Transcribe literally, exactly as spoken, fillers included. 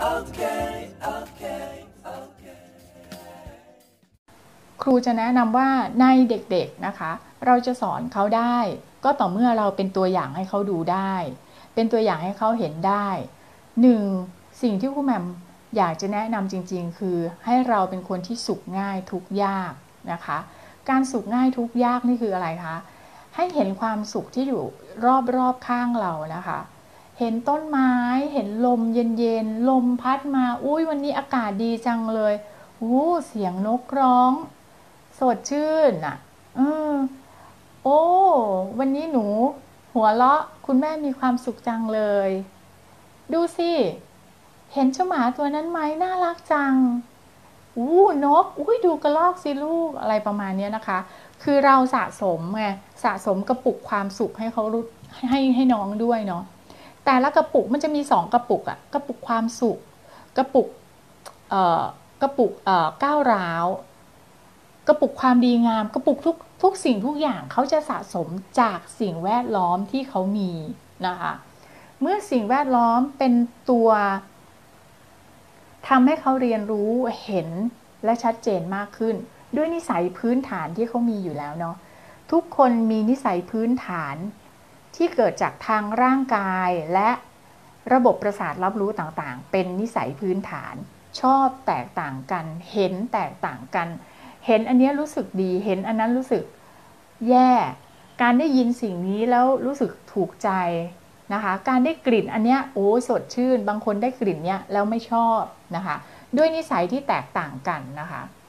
okay, okay, okay. ครูจะแนะนำว่าในเด็กๆนะคะเราจะสอนเขาได้ก็ต่อเมื่อเราเป็นตัวอย่างให้เขาดูได้เป็นตัวอย่างให้เขาเห็นได้หนึ่งสิ่งที่ครูแหม่มอยากจะแนะนำจริงๆคือให้เราเป็นคนที่สุขง่ายทุกข์ยากนะคะการสุขง่ายทุกข์ยากนี่คืออะไรคะให้เห็นความสุขที่อยู่รอบๆข้างเรานะคะเห็นต้นไม้เห็นลมเย็นๆลมพัดมาอุ้ยวันนี้อากาศดีจังเลยอู้เสียงนกร้องสดชื่นอ่ะอืมโอ้วันนี้หนูหัวเราะคุณแม่มีความสุขจังเลยดูสิเห็นเจ้าหมาตัวนั้นไหมน่ารักจังอู้นกอุ้ยดูกระรอกสิลูกอะไรประมาณนี้นะคะคือเราสะสมไงสะสมกระปุกความสุขให้เขารู้ให้ให้น้องด้วยเนาะแต่ละกระปุกมันจะมีสองกระปุกอะกระปุกความสุขกระปุกเอ่อกระปุกเอ่อก้าวร้าวกระปุกความดีงามกระปุกทุกทุกสิ่งทุกอย่างเขาจะสะสมจากสิ่งแวดล้อมที่เขามีนะคะเมื่อสิ่งแวดล้อมเป็นตัวทำให้เขาเรียนรู้เห็นและชัดเจนมากขึ้นด้วยนิสัยพื้นฐานที่เขามีอยู่แล้วเนาะทุกคนมีนิสัยพื้นฐานที่เกิดจากทางร่างกายและระบบประสาทรับรู้ต่างๆเป็นนิสัยพื้นฐานชอบแตกต่างกันเห็นแตกต่างกันเห็นอันนี้รู้สึกดีเห็นอันนั้นรู้สึกแย่การได้ยินสิ่งนี้แล้วรู้สึกถูกใจนะคะการได้กลิ่นอันเนี้ยโอ้สดชื่นบางคนได้กลิ่นเนี้ยแล้วไม่ชอบนะคะด้วยนิสัยที่แตกต่างกันนะคะ